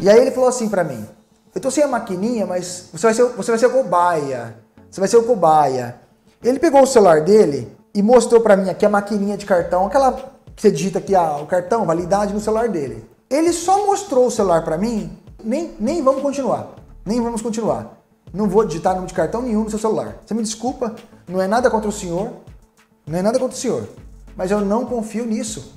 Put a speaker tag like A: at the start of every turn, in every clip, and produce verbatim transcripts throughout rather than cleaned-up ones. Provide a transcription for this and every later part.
A: E aí ele falou assim pra mim, eu tô sem a maquininha, mas você vai ser, você vai ser o cobaia. Você vai ser o cobaia. Ele pegou o celular dele e mostrou pra mim aqui a maquininha de cartão, aquela que você digita aqui ah, o cartão, validade no celular dele. Ele só mostrou o celular pra mim, nem, nem vamos continuar, nem vamos continuar. Não vou digitar número de cartão nenhum no seu celular. Você me desculpa, não é nada contra o senhor, não é nada contra o senhor, mas eu não confio nisso.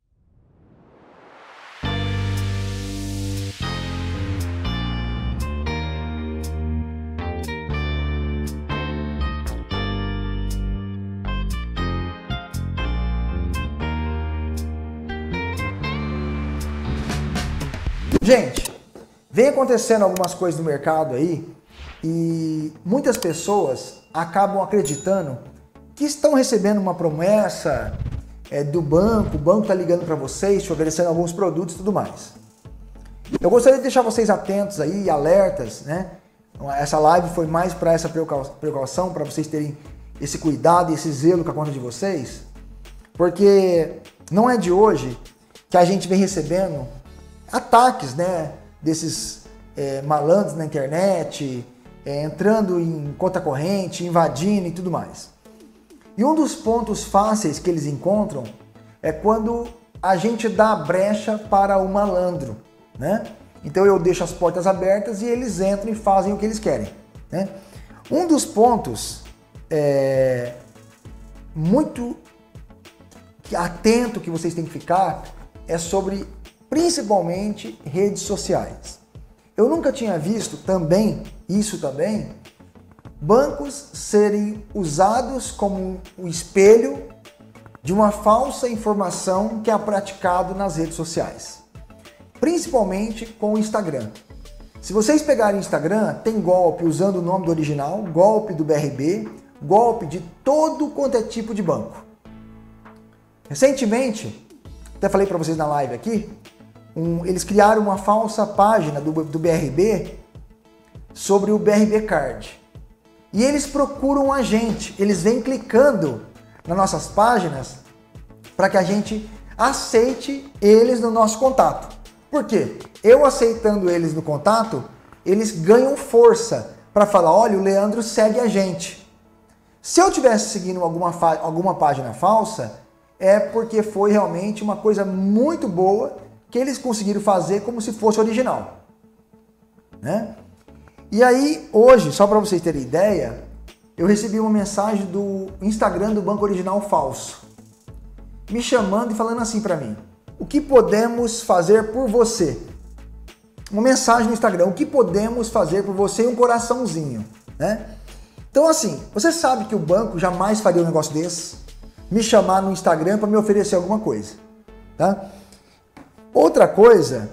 A: Gente, vem acontecendo algumas coisas no mercado aí e muitas pessoas acabam acreditando que estão recebendo uma promessa é, do banco, o banco está ligando para vocês, te oferecendo alguns produtos e tudo mais. Eu gostaria de deixar vocês atentos aí, alertas, né? Essa live foi mais para essa precaução, para vocês terem esse cuidado e esse zelo com a conta de vocês, porque não é de hoje que a gente vem recebendo ataques, né, desses é, malandros na internet, é, entrando em conta corrente, invadindo e tudo mais. E um dos pontos fáceis que eles encontram é quando a gente dá brecha para o malandro, né? Então eu deixo as portas abertas e eles entram e fazem o que eles querem, né? Um dos pontos é, muito atento que vocês têm que ficar é sobre principalmente redes sociais. Eu nunca tinha visto também, isso também, bancos serem usados como o espelho de uma falsa informação que é praticado nas redes sociais. Principalmente com o Instagram. Se vocês pegarem o Instagram, tem golpe usando o nome do original, golpe do B R B, golpe de todo quanto é tipo de banco. Recentemente, até falei para vocês na live aqui, Um, eles criaram uma falsa página do, do B R B sobre o B R B Card. E eles procuram a gente, eles vêm clicando nas nossas páginas para que a gente aceite eles no nosso contato. Por quê? Eu aceitando eles no contato, eles ganham força para falar, olha, o Leandro segue a gente. Se eu tivesse seguindo alguma, alguma página falsa, é porque foi realmente uma coisa muito boa que eles conseguiram fazer como se fosse original, né? E aí, hoje, só para vocês terem ideia, eu recebi uma mensagem do Instagram do Banco Original falso, me chamando e falando assim para mim, o que podemos fazer por você? Uma mensagem no Instagram, o que podemos fazer por você e um coraçãozinho, né? Então assim, você sabe que o banco jamais faria um negócio desse, me chamar no Instagram para me oferecer alguma coisa, tá? Outra coisa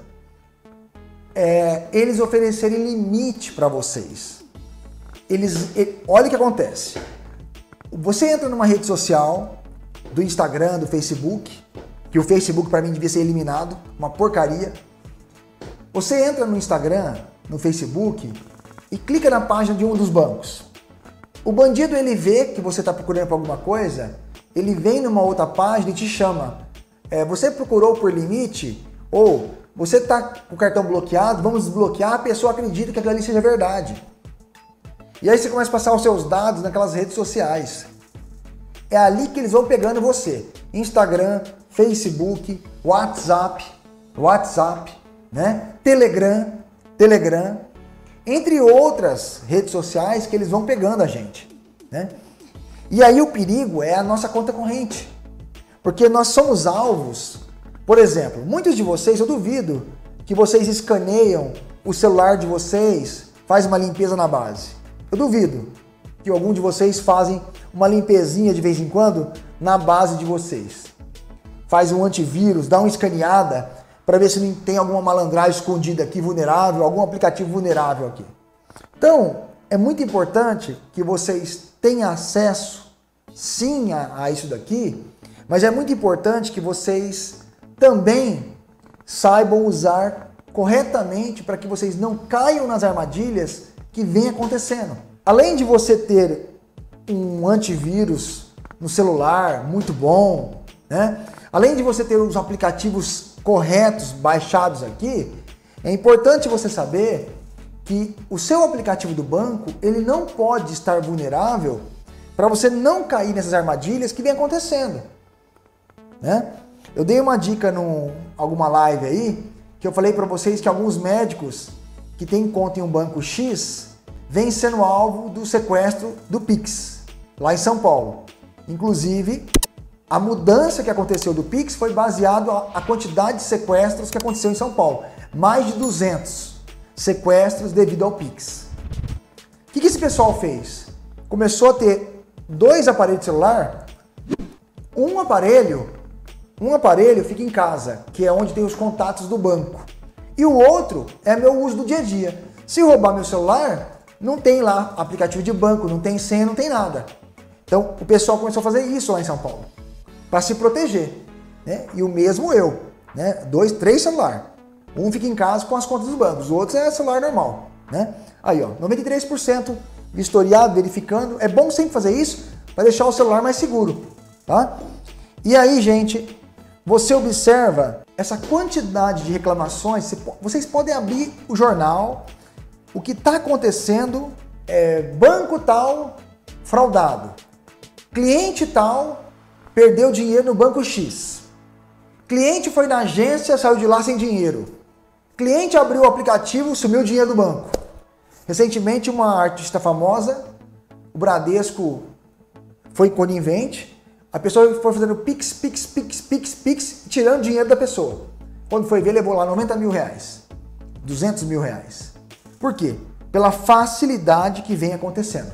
A: é eles oferecerem limite para vocês. Eles, ele, olha o que acontece. Você entra numa rede social, do Instagram, do Facebook, que o Facebook para mim devia ser eliminado, uma porcaria. Você entra no Instagram, no Facebook e clica na página de um dos bancos. O bandido ele vê que você está procurando por alguma coisa, ele vem numa outra página e te chama. É, você procurou por limite? Ou você está com o cartão bloqueado, vamos desbloquear, a pessoa acredita que aquilo ali seja verdade. E aí você começa a passar os seus dados naquelas redes sociais. É ali que eles vão pegando você. Instagram, Facebook, WhatsApp, WhatsApp, né? Telegram, Telegram, entre outras redes sociais que eles vão pegando a gente, né? E aí o perigo é a nossa conta corrente. Porque nós somos alvos. Por exemplo, muitos de vocês, eu duvido que vocês escaneiam o celular de vocês, faz uma limpeza na base. Eu duvido que algum de vocês fazem uma limpezinha de vez em quando na base de vocês. Faz um antivírus, dá uma escaneada para ver se não tem alguma malandragem escondida aqui, vulnerável, algum aplicativo vulnerável aqui. Então, é muito importante que vocês tenham acesso, sim, a, a isso daqui, mas é muito importante que vocês também saibam usar corretamente para que vocês não caiam nas armadilhas que vem acontecendo. Além de você ter um antivírus no celular muito bom, né? Além de você ter os aplicativos corretos baixados aqui, É importante você saber que o seu aplicativo do banco, ele não pode estar vulnerável para você não cair nessas armadilhas que vem acontecendo, né? Eu dei uma dica em alguma live aí, que eu falei para vocês que alguns médicos que têm conta em um banco X vêm sendo alvo do sequestro do Pix, lá em São Paulo. Inclusive, a mudança que aconteceu do Pix foi baseado a quantidade de sequestros que aconteceu em São Paulo. Mais de duzentos sequestros devido ao Pix. O que, que esse pessoal fez? Começou a ter dois aparelhos de celular. Um aparelho, um aparelho fica em casa, que é onde tem os contatos do banco. E o outro é meu uso do dia a dia. Se roubar meu celular, não tem lá aplicativo de banco, não tem senha, não tem nada. Então o pessoal começou a fazer isso lá em São Paulo, para se proteger, né? E o mesmo eu, né? Dois, três celulares. Um fica em casa com as contas dos bancos, os outros é celular normal, né? Aí, ó, noventa e três por cento vistoriado, verificando. É bom sempre fazer isso para deixar o celular mais seguro, tá? E aí, gente, você observa essa quantidade de reclamações. Vocês podem abrir o jornal, o que está acontecendo é banco tal fraudado, cliente tal perdeu dinheiro no banco X, cliente foi na agência, saiu de lá sem dinheiro, cliente abriu o aplicativo, sumiu o dinheiro do banco. Recentemente, uma artista famosa, o Bradesco foi conivente, a pessoa foi fazendo pix, pix, pix, pix, pix, tirando dinheiro da pessoa. Quando foi ver, levou lá noventa mil reais, duzentos mil reais. Por quê? Pela facilidade que vem acontecendo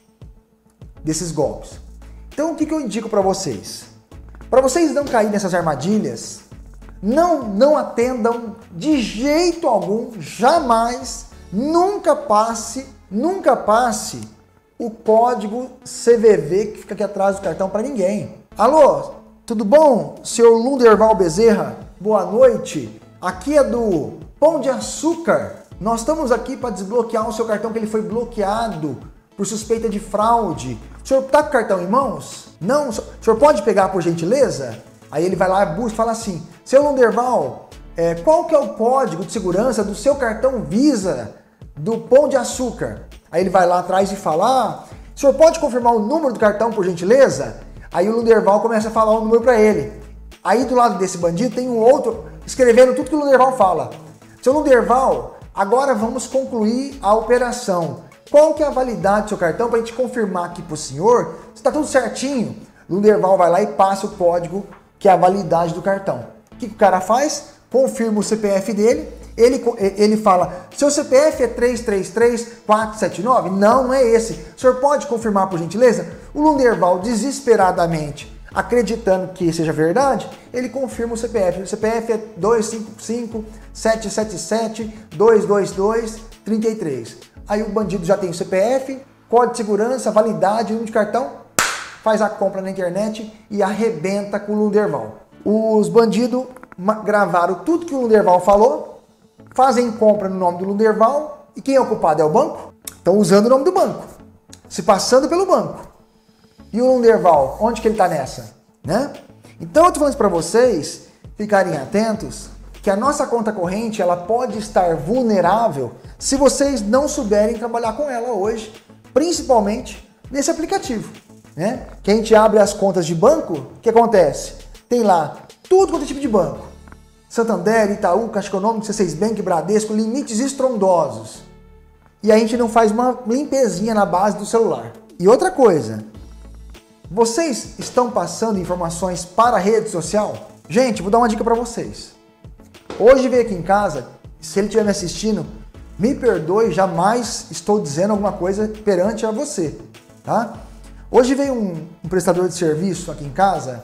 A: desses golpes. Então, o que, que eu indico para vocês? Para vocês não caírem nessas armadilhas, não, não atendam de jeito algum, jamais, nunca passe, nunca passe o código C V V que fica aqui atrás do cartão para ninguém. Alô, tudo bom? Seu Lunderval Bezerra, boa noite. Aqui é do Pão de Açúcar. Nós estamos aqui para desbloquear o seu cartão, que ele foi bloqueado por suspeita de fraude. O senhor está com o cartão em mãos? Não? O senhor pode pegar por gentileza? Aí ele vai lá, busca e fala assim, seu Lunderval, é, qual que é o código de segurança do seu cartão Visa do Pão de Açúcar? Aí ele vai lá atrás e fala, ah, o senhor pode confirmar o número do cartão por gentileza? Aí o Lunderval começa a falar o número para ele. Aí do lado desse bandido tem um outro escrevendo tudo que o Lunderval fala. Seu Lunderval, agora vamos concluir a operação. Qual que é a validade do seu cartão para a gente confirmar aqui para o senhor se está tudo certinho? O Lunderval vai lá e passa o código que é a validade do cartão. O que, que o cara faz? Confirma o C P F dele, ele, ele fala, seu C P F é três três três quatro sete nove? Não, não é esse. O senhor pode confirmar por gentileza? O Lunderval, desesperadamente, acreditando que seja verdade, ele confirma o C P F. O C P F é dois cinco cinco sete sete sete dois dois dois três três. Aí o bandido já tem o C P F, código de segurança, validade, número de cartão, faz a compra na internet e arrebenta com o Lunderval. Os bandidos gravaram tudo que o Lunderval falou, fazem compra no nome do Lunderval, e quem é o culpado? É o banco? Estão usando o nome do banco, se passando pelo banco. E o Lunderval, onde que ele está nessa? Né? Então eu estou falando para vocês ficarem atentos que a nossa conta corrente ela pode estar vulnerável se vocês não souberem trabalhar com ela hoje, principalmente nesse aplicativo, né? Que a gente abre as contas de banco, o que acontece? Tem lá tudo quanto é tipo de banco. Santander, Itaú, Caixa Econômica, C seis Bank, Bradesco, limites estrondosos. E a gente não faz uma limpezinha na base do celular. E outra coisa, vocês estão passando informações para a rede social? Gente, vou dar uma dica para vocês. Hoje veio aqui em casa, se ele estiver me assistindo, me perdoe, jamais estou dizendo alguma coisa perante a você, tá? Hoje veio um, um prestador de serviço aqui em casa,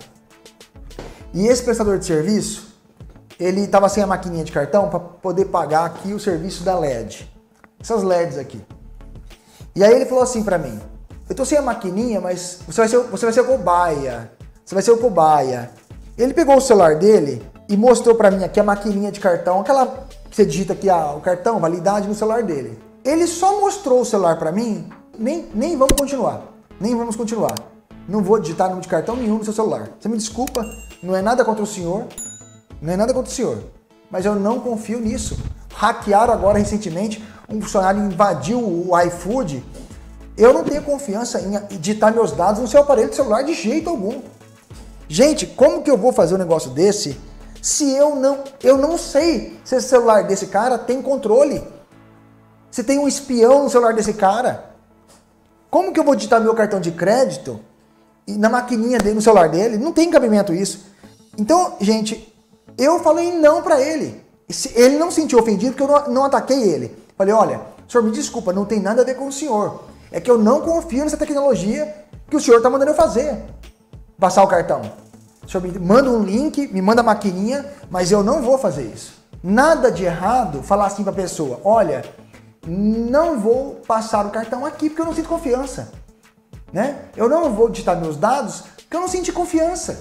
A: e esse prestador de serviço, ele estava sem a maquininha de cartão para poder pagar aqui o serviço da L E D. Essas L E Ds aqui. E aí ele falou assim para mim, eu tô sem a maquininha, mas você vai ser, você vai ser o cobaia, você vai ser o cobaia. Ele pegou o celular dele e mostrou para mim aqui a maquininha de cartão, aquela que você digita aqui ah, o cartão, validade no celular dele. Ele só mostrou o celular para mim, nem, nem vamos continuar, nem vamos continuar. Não vou digitar número de cartão nenhum no seu celular. Você me desculpa, não é nada contra o senhor, não é nada contra o senhor, mas eu não confio nisso. hackearam agora recentemente, um funcionário invadiu o iFood. Eu não tenho confiança em digitar meus dados no seu aparelho de celular de jeito algum. Gente, como que eu vou fazer um negócio desse se eu não, eu não sei se esse celular desse cara tem controle? Se tem um espião no celular desse cara? Como que eu vou digitar meu cartão de crédito e na maquininha dele, no celular dele? Não tem cabimento isso. Então, gente, eu falei não pra ele. Ele não se sentiu ofendido porque eu não, não ataquei ele. Falei, olha, senhor, me desculpa, não tem nada a ver com o senhor. É que eu não confio nessa tecnologia que o senhor está mandando eu fazer. Passar o cartão. O senhor me manda um link, me manda a maquininha, mas eu não vou fazer isso. Nada de errado falar assim para a pessoa, olha, não vou passar o cartão aqui porque eu não sinto confiança. Né? Eu não vou digitar meus dados porque eu não senti confiança.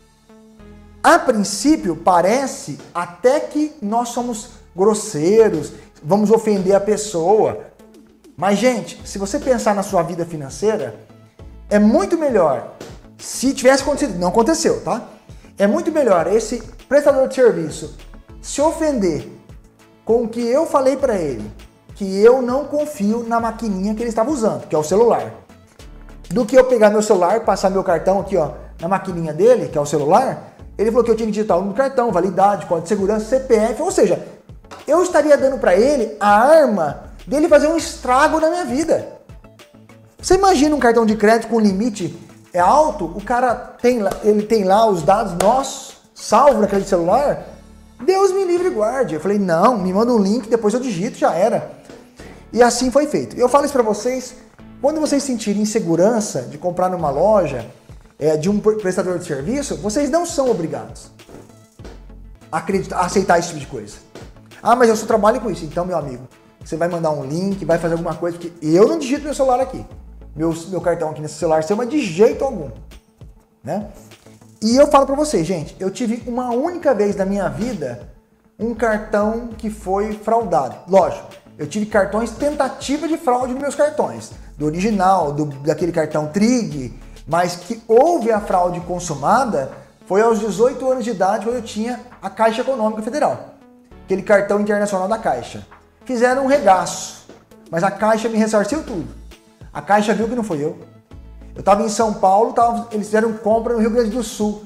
A: A princípio, parece até que nós somos grosseiros, vamos ofender a pessoa. Mas, gente, se você pensar na sua vida financeira, é muito melhor, se tivesse acontecido, não aconteceu, tá? É muito melhor esse prestador de serviço se ofender com o que eu falei para ele, que eu não confio na maquininha que ele estava usando, que é o celular, do que eu pegar meu celular, passar meu cartão aqui, ó, na maquininha dele, que é o celular. Ele falou que eu tinha que digitar o número do cartão, validade, código de segurança, C P F, ou seja, eu estaria dando para ele a arma dele fazer um estrago na minha vida. Você imagina um cartão de crédito com limite é alto, o cara tem lá, ele tem lá os dados nossos salvos naquele celular? Deus me livre e guarde. Eu falei, não, me manda um link, depois eu digito, já era. E assim foi feito. Eu falo isso para vocês, quando vocês sentirem insegurança de comprar numa loja, é, de um prestador de serviço, vocês não são obrigados a, acreditar, a aceitar esse tipo de coisa. Ah, mas eu só trabalho com isso. Então, meu amigo, você vai mandar um link, vai fazer alguma coisa, porque eu não digito meu celular aqui. Meu, meu cartão aqui nesse celular seu, mas de jeito algum. Né? E eu falo pra vocês, gente, eu tive uma única vez na minha vida um cartão que foi fraudado. Lógico, eu tive cartões, tentativa de fraude nos meus cartões. Do original, do, daquele cartão Trig, mas que houve a fraude consumada foi aos dezoito anos de idade, quando eu tinha a Caixa Econômica Federal. Aquele cartão internacional da Caixa. Fizeram um regaço, mas a Caixa me ressarciu tudo. A Caixa viu que não foi eu. Eu estava em São Paulo, tava, eles fizeram compra no Rio Grande do Sul.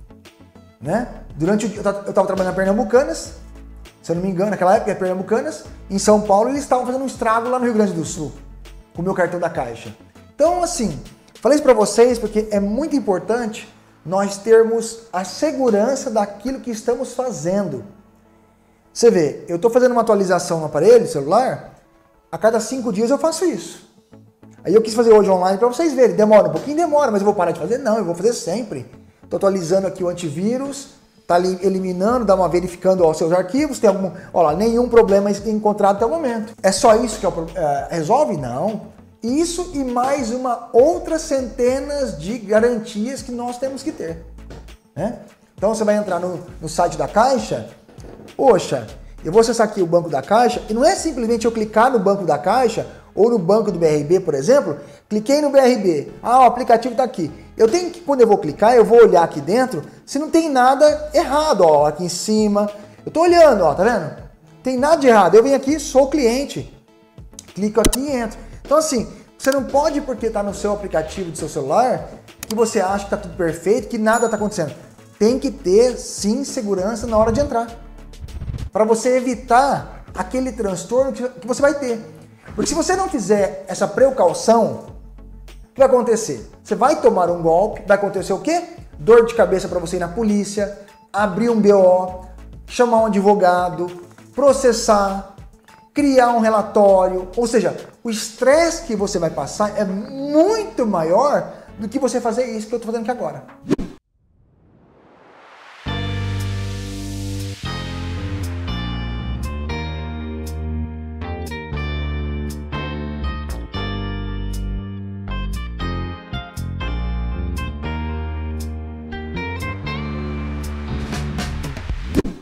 A: Né? Durante o dia, eu estava trabalhando na Pernambucanas, se eu não me engano, naquela época, é Pernambucanas, em São Paulo, eles estavam fazendo um estrago lá no Rio Grande do Sul, com o meu cartão da Caixa. Então, assim, falei isso para vocês porque é muito importante nós termos a segurança daquilo que estamos fazendo. Você vê, eu estou fazendo uma atualização no aparelho celular, a cada cinco dias eu faço isso. Aí eu quis fazer hoje online para vocês verem, demora um pouquinho, demora, mas eu vou parar de fazer? Não, eu vou fazer sempre. Estou atualizando aqui o antivírus, está ali eliminando, dá uma verificando ó, os seus arquivos, tem algum, ó lá, nenhum problema encontrado até o momento. É só isso que é o, é, resolve? Não. Isso e mais uma outras centenas de garantias que nós temos que ter. Né? Então você vai entrar no, no site da Caixa, poxa, eu vou acessar aqui o banco da Caixa, e não é simplesmente eu clicar no banco da Caixa, ou no banco do B R B, por exemplo, cliquei no B R B, ah, o aplicativo está aqui. Eu tenho que, quando eu vou clicar, eu vou olhar aqui dentro se não tem nada errado, ó, aqui em cima. Eu estou olhando, ó, tá vendo? Tem nada de errado. Eu venho aqui, sou cliente. Clico aqui e entro. Então, assim, você não pode, porque está no seu aplicativo do seu celular, que você acha que está tudo perfeito, que nada está acontecendo. Tem que ter, sim, segurança na hora de entrar. Para você evitar aquele transtorno que você vai ter. Porque se você não fizer essa precaução, o que vai acontecer? Você vai tomar um golpe, vai acontecer o quê? Dor de cabeça para você ir na polícia, abrir um B O, chamar um advogado, processar, criar um relatório. Ou seja, o estresse que você vai passar é muito maior do que você fazer isso que eu estou fazendo aqui agora.